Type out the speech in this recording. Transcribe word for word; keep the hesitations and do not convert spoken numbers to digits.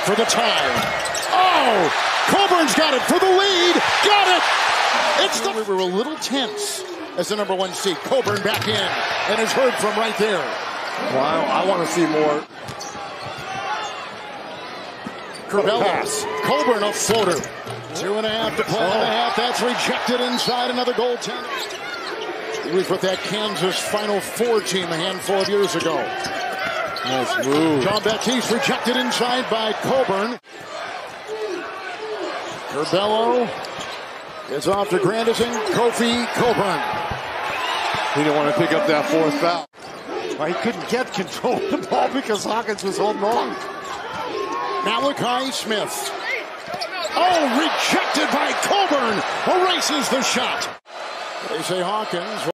for the tie. Oh, Cockburn's got it for the lead. Got it. It's the... We were a little tense as the number one seed. Cockburn back in and is heard from right there. Wow, I want to see more. Pass. Cockburn a floater. Two and a half to play oh. and a half. That's rejected inside. Another goaltender. He was with that Kansas Final Four team a handful of years ago. Nice move. John Baptiste rejected inside by Cockburn. Curbelo is off to Grandison. Kofi Cockburn. He didn't want to pick up that fourth foul. Well, he couldn't get control of the ball because Hawkins was holding on. Malachi Smith. Oh, rejected by Cockburn. Erases the shot. They say Hawkins.